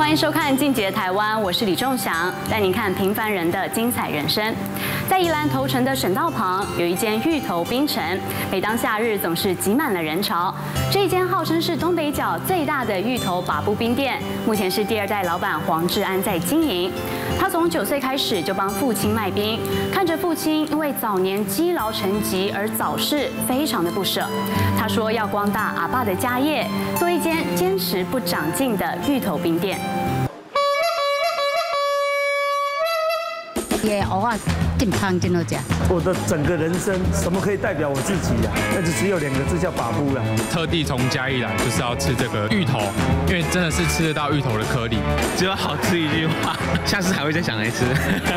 欢迎收看《进阶台湾》，我是李仲祥，带您看平凡人的精彩人生。在宜兰头城的省道旁，有一间芋头冰城，每当夏日总是挤满了人潮。这一间号称是东北角最大的芋头把布冰店，目前是第2代老板黄志安在经营。他从9岁开始就帮父亲卖冰，看着父亲因为早年积劳成疾而早逝，非常的不舍。他说要光大阿爸的家业，做一间坚持不长进的芋头冰店。 也偶尔健康真好吃。 我的整个人生，什么可以代表我自己啊？那就只有2个字，叫把布了。 特地从嘉义来，就是要吃这个芋头，因为真的是吃得到芋头的颗粒。 只有好吃一句话，下次还会再想来吃。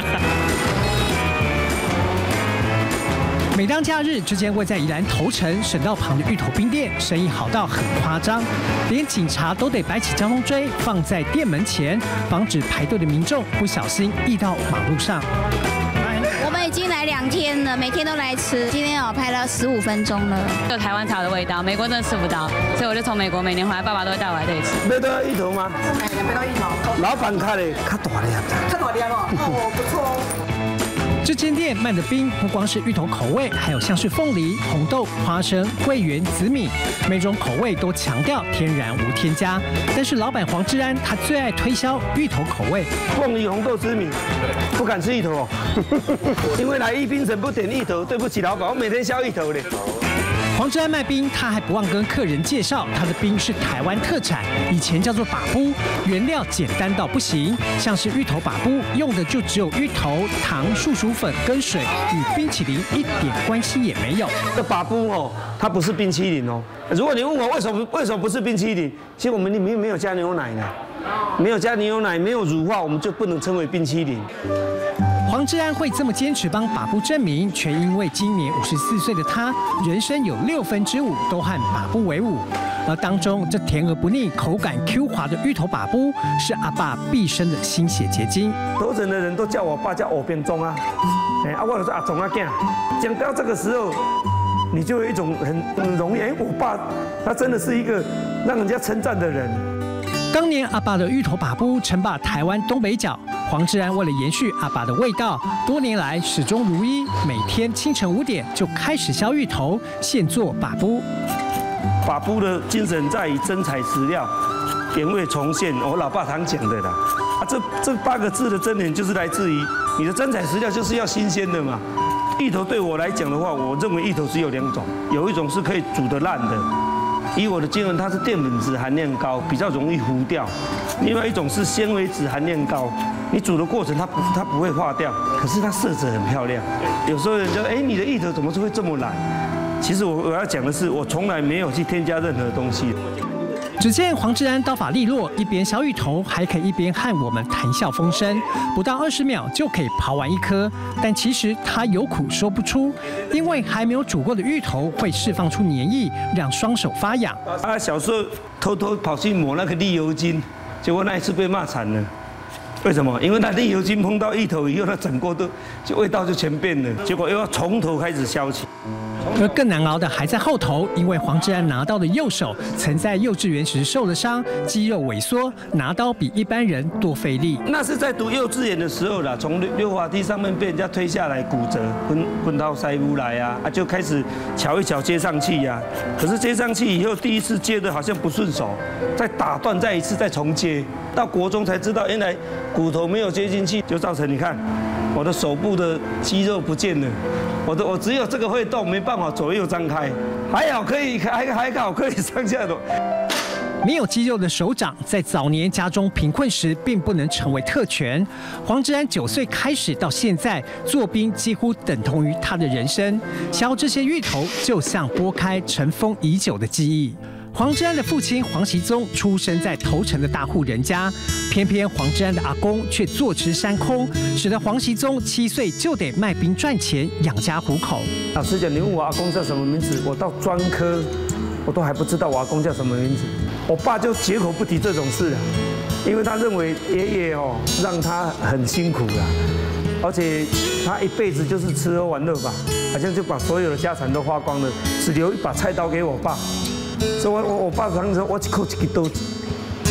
每当假日，这间位在宜兰头城省道旁的芋头冰店，生意好到很夸张，连警察都得摆起交通锥放在店门前，防止排队的民众不小心溢到马路上。 我们已经来2天了，每天都来吃。今天排了15分钟了。 有台湾茶的味道，美国真的吃不到，所以我就从美国每年回来，爸爸都会带我来这里吃。 买到芋头吗？ 买到芋头。 老板开的较大粒， 较大粒哦，不错哦。 这间店卖的冰不光是芋头口味，还有像是凤梨、红豆、花生、桂圆、紫米，每种口味都强调天然无添加。但是老板黄志安他最爱推销芋头口味， 凤梨、红豆、紫米，不敢吃芋头哦，因为来宜冰城不点芋头，对不起老板，我每天削芋头的。 黄志安卖冰，他还不忘跟客人介绍，他的冰是台湾特产，以前叫做把布，原料简单到不行，像是芋头把布用的就只有芋头、糖、树薯粉跟水，与冰淇淋一点关系也没有。 这把布哦，它不是冰淇淋哦。如果你问我为什么不是冰淇淋，其实我们里面没有加牛奶的，没有加牛奶，没有乳化，我们就不能称为冰淇淋。 黄志安会这么坚持帮把布证明，全因为今年54岁的他，人生有5/6都和把布为伍。而当中这甜而不腻、口感 Q 滑的芋头把布，是阿爸毕生的心血结晶。 头城的人都叫我爸叫欧边忠啊，我就说阿忠阿囝。讲到这个时候，你就有一种很容易，我爸他真的是一个让人家称赞的人。 当年阿爸的芋头把布称霸台湾东北角，黄志安为了延续阿爸的味道，多年来始终如一，每天清晨5点就开始削芋头，现做把布。 把布的精神在于真材实料，原味重现，我老爸常讲的啦。这8个字的真言就是来自于你的真材实料，就是要新鲜的嘛。芋头对我来讲的话，我认为芋头只有2种，有一种是可以煮得烂的。以我的经验，它是淀粉质含量高，比较容易糊掉；另外一种是纤维质含量高，你煮的过程它不会化掉，可是它色泽很漂亮。有时候人家你的芋头怎么会这么懒？其实我要讲的是，我从来没有去添加任何东西。 只见黄志安刀法利落，一边削芋头，还可以一边和我们谈笑风生，不到20秒就可以刨完1颗。但其实他有苦说不出，因为还没有煮过的芋头会释放出粘液，让双手发痒。 小时候偷偷跑去抹那个沥油精，结果那一次被骂惨了。为什么？因为那沥油精碰到芋头以后，它整个味道就全变了，结果又要从头开始削起。 而更难熬的还在后头，因为黄志安拿刀的右手曾在幼稚园时受了伤，肌肉萎缩，拿刀比一般人多费力。 那是在读幼稚园的时候啦，从溜滑梯上面被人家推下来骨折，昏到塞屋来啊，就开始瞧一瞧接上去呀。可是接上去以后，第一次接的好像不顺手，再打断，再一次再重接，到国中才知道原来骨头没有接进去，就造成你看我的手部的肌肉不见了。我只有这个会动，没办法左右张开，还好可以上下动。 没有肌肉的手掌，在早年家中贫困时，并不能成为特权。黄志安9岁开始到现在，做冰几乎等同于他的人生。削这些芋头，就像拨开尘封已久的记忆。黄志安的父亲黄习宗出生在头城的大户人家，偏偏黄志安的阿公却坐吃山空，使得黄习宗7岁就得卖冰赚钱养家糊口。 老实讲，你问我阿公叫什么名字，我到专科我都还不知道我阿公叫什么名字。我爸就绝口不提这种事啊，因为他认为爷爷让他很辛苦啦，而且他一辈子就是吃喝玩乐吧，好像就把所有的家产都花光了，只留一把菜刀给我爸。所以我爸常说，我一口一个刀子。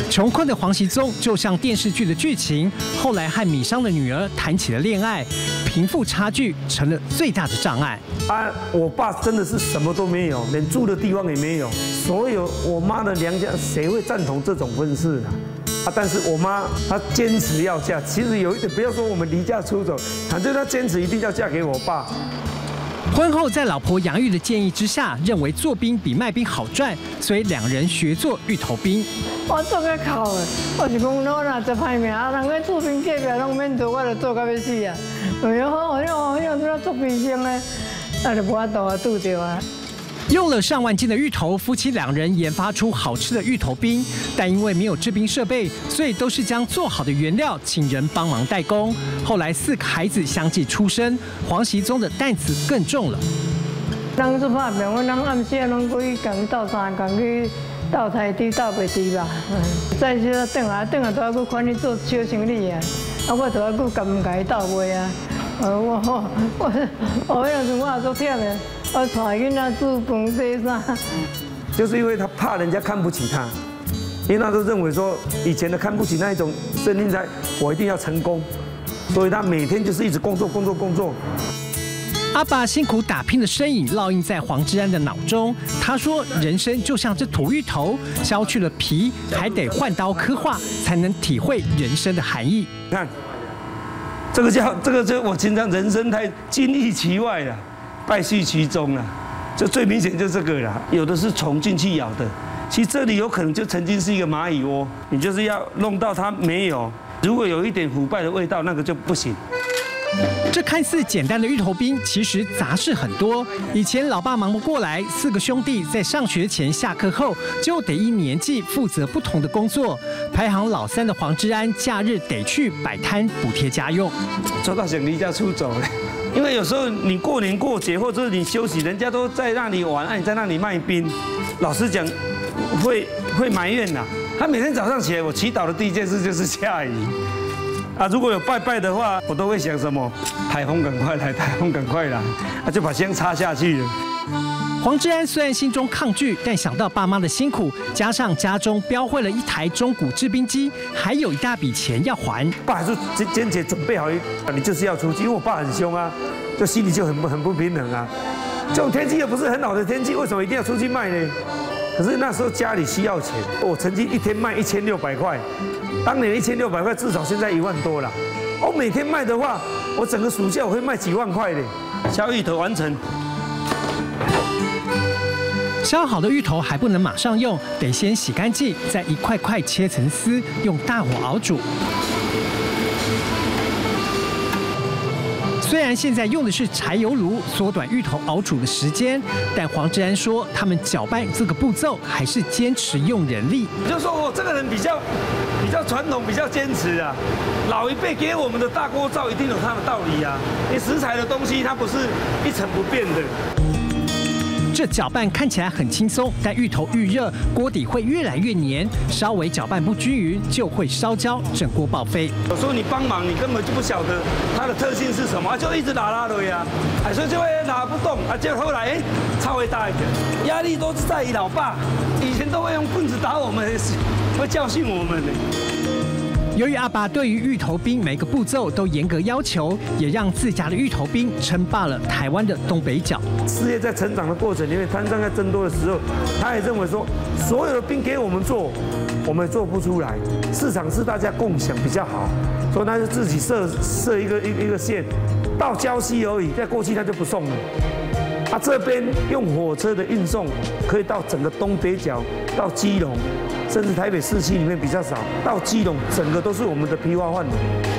穷困的黄习宗就像电视剧的剧情，后来和米商的女儿谈起了恋爱，贫富差距成了最大的障碍。 我爸真的是什么都没有，连住的地方也没有。所有我妈的娘家，谁会赞同这种婚事呢？但是我妈她坚持要嫁，其实有一点，不要说我们离家出走，反正她坚持一定要嫁给我爸。 婚后，在老婆杨玉的建议之下，认为做冰比卖冰好赚，所以两人学做芋头冰。 我做较哭的，我是讲，我若做歹命，人去做冰隔壁拢免做，我就做到要死啊！哎好做冰箱的，就无法度拄着啊。 用了上万斤的芋头，夫妻两人研发出好吃的芋头冰，但因为没有制冰设备，所以都是将做好的原料请人帮忙代工。后来4个孩子相继出生，黄习宗的担子更重了。 人做拍拼，我人暗时拢去共斗3工去斗菜猪、斗白猪吧。再说转来都要去管理做小生意啊，我都要去甲唔甲伊斗卖啊。我那阵我也足忝的。我带囡仔煮饭洗衫， 就是因为他怕人家看不起他，因为他都认为说以前的看不起那一种生命在，我一定要成功，所以他每天就是一直工作。 阿爸辛苦打拼的身影烙印在黄之安的脑中。他说：“人生就像这土芋头，削去了皮，还得换刀刻画，才能体会人生的含义。” 你看，这个我经常人生太精益其外了。败絮其中了，这最明显就是这个啦。有的是虫进去咬的，其实这里有可能就曾经是一个蚂蚁窝，你就是要弄到它没有。如果有一点腐败的味道，那个就不行。 这看似简单的芋头冰，其实杂事很多。以前老爸忙不过来，4个兄弟在上学前、下课后就得依年纪负责不同的工作。排行老3的黄之安，假日得去摆摊补贴家用。 做到想离家出走了。因为有时候你过年过节或者你休息，人家都在那里玩，你在那里卖冰，老实讲，会埋怨呐。他每天早上起来，我祈祷的第一件事就是下雨。如果有拜拜的话，我都会想什么？台风赶快来，台风赶快来，就把香插下去了。 黄之安虽然心中抗拒，但想到爸妈的辛苦，加上家中标会了1台中古制冰机，还有一大笔钱要还。 爸还是坚决准备好，你就是要出去，因为我爸很凶啊，就心里就很不平衡啊。这种天气又不是很好的天气，为什么一定要出去卖呢？可是那时候家里需要钱，我曾经一天卖1600块，当年1600块至少现在1万多了。我每天卖的话，我整个暑假我会卖几万块的。削芋头完成。 削好的芋头还不能马上用，得先洗干净，再一块块切成丝，用大火熬煮。虽然现在用的是柴油炉，缩短芋头熬煮的时间，但黄之安说，他们搅拌这个步骤还是坚持用人力。 也就是说，我这个人比较传统，比较坚持啊。老一辈给我们的大锅灶一定有它的道理啊。你食材的东西，它不是一成不变的。 这搅拌看起来很轻松，但芋头遇热，锅底会越来越黏，稍微搅拌不均匀就会烧焦，整锅报废。 有时候你帮忙，你根本就不晓得它的特性是什么，就一直拉的呀，所以就会拉不动，结果后来稍微大一点，压力都是在于老爸，以前都会用棍子打我们，会教训我们的。 由于阿爸对于芋头冰每个步骤都严格要求，也让自家的芋头冰称霸了台湾的东北角。 事业在成长的过程里面，摊商在增多的时候，他也认为说，所有的冰给我们做，我们做不出来，市场是大家共享比较好，所以他就自己设一个线，到礁溪而已，在过去他就不送了。这边用火车的运送，可以到整个东北角，到基隆。甚至台北市区里面比较少，到基隆整个都是我们的批发范围。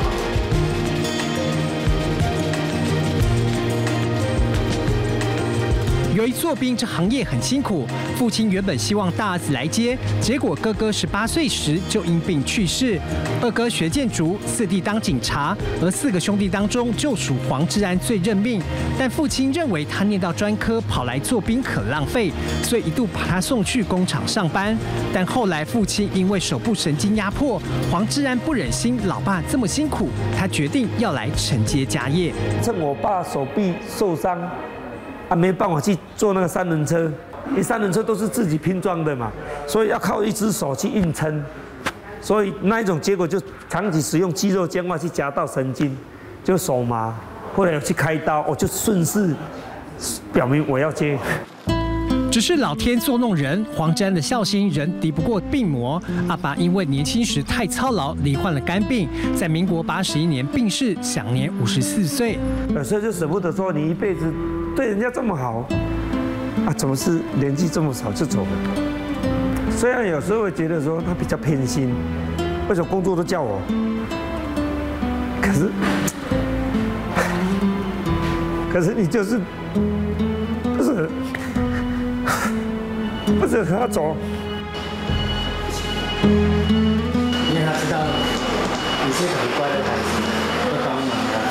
由于做冰这行业很辛苦，父亲原本希望大儿子来接，结果哥哥18岁时就因病去世。二哥学建筑，4弟当警察，而4个兄弟当中就属黄之安最认命。但父亲认为他念到专科跑来做冰可浪费，所以一度把他送去工厂上班。但后来父亲因为手部神经压迫，黄之安不忍心老爸这么辛苦，他决定要来承接家业。 趁我爸手臂受伤。没办法去坐那个3轮车，因为3轮车都是自己拼装的嘛，所以要靠一只手去硬撑。 所以那一种结果就长期使用肌肉僵化去夹到神经，就手麻，后来有去开刀，我就顺势表明我要接。 只是老天作弄人，黄志安的孝心仍敌不过病魔。阿爸因为年轻时太操劳，罹患了肝病，在民国81年病逝，享年54岁。 有时候就舍不得说，你一辈子对人家这么好，啊，怎么是年纪这么少就走了？虽然有时候会觉得说他比较偏心，为什么工作都叫我？可是你就是不是和他走。 因为他知道你是很乖的孩子，会帮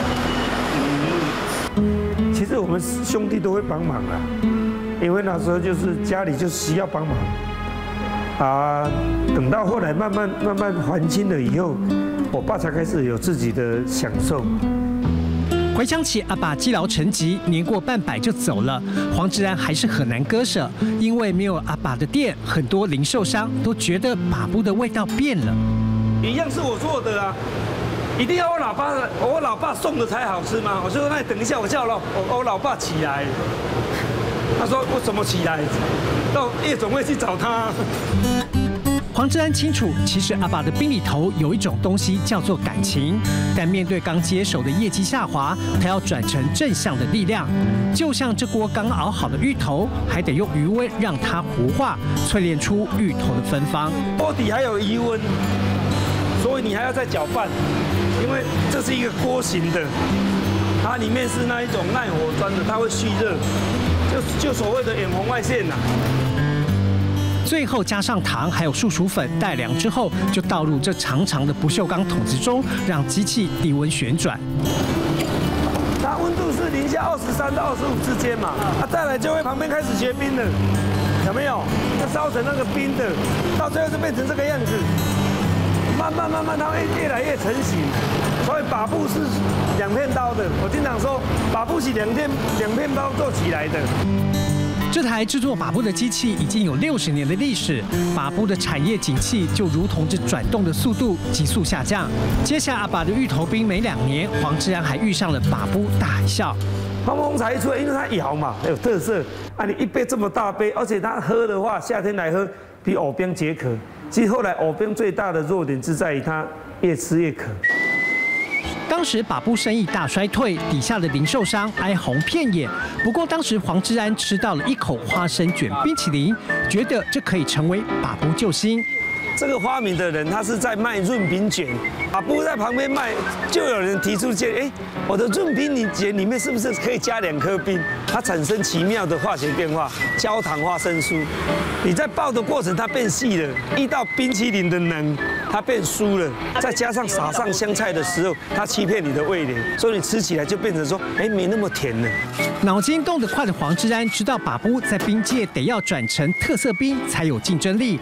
忙的。 其实我们兄弟都会帮忙啊，因为那时候就是家里就需要帮忙啊。等到后来慢慢还清了以后，我爸才开始有自己的享受。 回想起阿爸积劳成疾，年过半百就走了，黄志安还是很难割舍，因为没有阿爸的店，很多零售商都觉得把布的味道变了。 一样是我做的啊，一定要我老爸送的才好吃吗？我就说那等一下，我叫我老爸起来。他说我怎么起来？到夜总会去找他。 黄志安清楚，其实阿爸的病里头有一种东西叫做感情，但面对刚接手的业绩下滑，他要转成正向的力量。就像这锅刚熬好的芋头，还得用余温让它糊化，淬炼出芋头的芬芳。 锅底还有余温，所以你还要再搅拌，因为这是一个锅型的，它里面是那一种耐火砖的，它会蓄热，就所谓的远红外线呐。 最后加上糖还有树薯粉带凉之后，就倒入这长长的不锈钢桶子中，让机器低温旋转。 它温度是零下23到25之间嘛，再来就会旁边开始结冰了，有没有？就烧成那个冰的，到最后就变成这个样子。慢慢它会越来越成型，所以把布是2片刀的。我经常说，把布是两片刀做起来的。 这台制作把布的机器已经有60年的历史，把布的产业景气就如同这转动的速度急速下降。接下阿爸的芋头冰没2年，黄志安还遇上了把布大海啸。 红茶一出来，因为它摇嘛，有特色啊！你一杯这么大杯，而且它喝的话，夏天来喝比藕冰解渴。其实后来藕冰最大的弱点是在于它越吃越渴。 当时把布生意大衰退，底下的零售商哀鸿遍野。不过当时黄志安吃到了一口花生卷冰淇淋，觉得这可以成为把布救星。 这个发明的人，他是在卖润饼卷，把布在旁边卖，就有人提出建议，我的润饼卷里面是不是可以加2颗冰？它产生奇妙的化学变化，焦糖花生酥。你在爆的过程它变细了，遇到冰淇淋的能，它变酥了，再加上撒上香菜的时候，它欺骗你的味蕾，所以你吃起来就变成说，没那么甜了。 脑筋动得快的黄志安知道把布在冰界得要转成特色冰才有竞争力。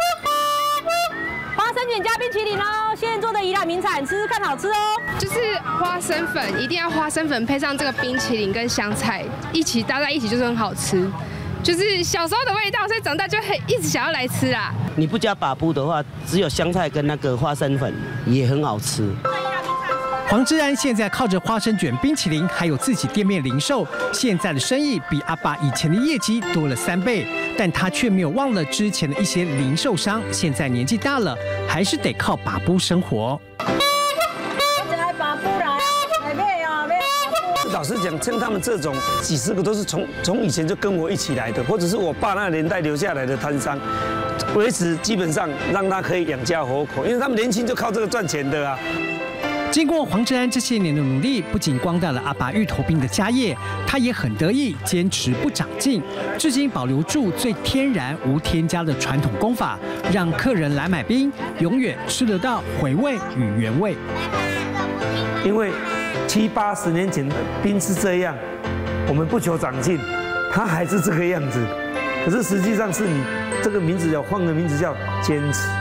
花生卷加冰淇淋哦，现在做的宜兰名产，吃吃看好吃哦。 就是花生粉，一定要花生粉配上这个冰淇淋跟香菜一起搭在一起，就是很好吃。就是小时候的味道，所以长大就会一直想要来吃啦。 你不加把布的话，只有香菜跟那个花生粉也很好吃。 黄志安现在靠着花生卷冰淇淋，还有自己店面零售，现在的生意比阿爸以前的业绩多了3倍。但他却没有忘了之前的一些零售商，现在年纪大了，还是得靠把布生活。 老实讲，像他们这种几十个都是从以前就跟我一起来的，或者是我爸那个年代留下来的摊商，维持基本上让他可以养家活口，因为他们年轻就靠这个赚钱的啊。 经过黄志安这些年的努力，不仅光大了阿爸芋头冰的家业，他也很得意，坚持不长进，至今保留住最天然无添加的传统工法，让客人来买冰，永远吃得到回味与原味。 因为70、80年前的冰是这样，我们不求长进，它还是这个样子。可是实际上是你这个名字要换个名字叫坚持。